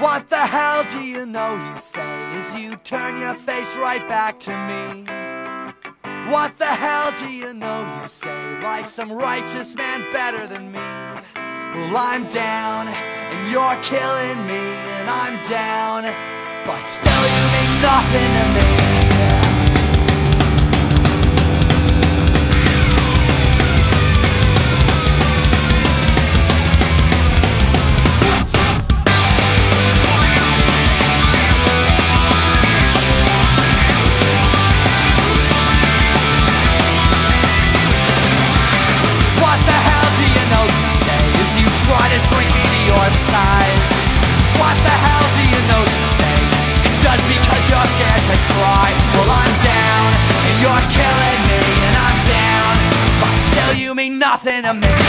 What the hell do you know, you say, as you turn your face right back to me? What the hell do you know, you say, like some righteous man better than me? Well, I'm down, and you're killing me, and I'm down, but still you mean nothing to me. Try to shrink me to your size. What the hell do you know, you say? It's just because you're scared to try. Well, I'm down, and you're killing me, and I'm down, but still you mean nothing to me.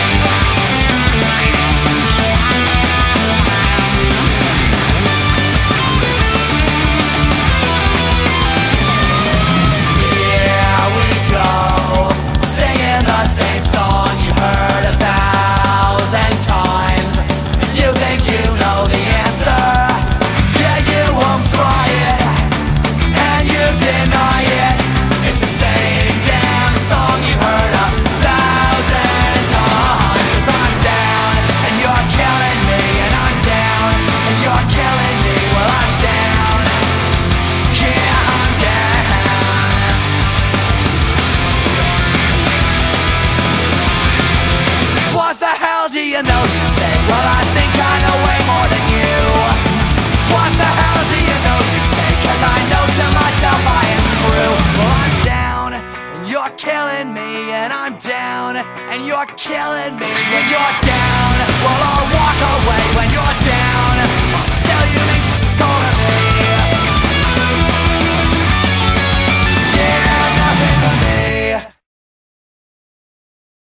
Here we go, singing the same song you heard 1,000 times. You think you know the answer? Yeah, you won't try it, and you deny it. It's the same damn song you heard 1,000 times. 'Cause I'm down, and you're killing me, and I'm down, and you're killing me. Well, I'm down, yeah, I'm down. What the hell do you know, you say? Well, I think I know way more than you. What the hell do you know, you say? 'Cause I know to myself I am true. Well, I'm down, and you're killing me, and I'm down, and you're killing me, and you're down. Well, all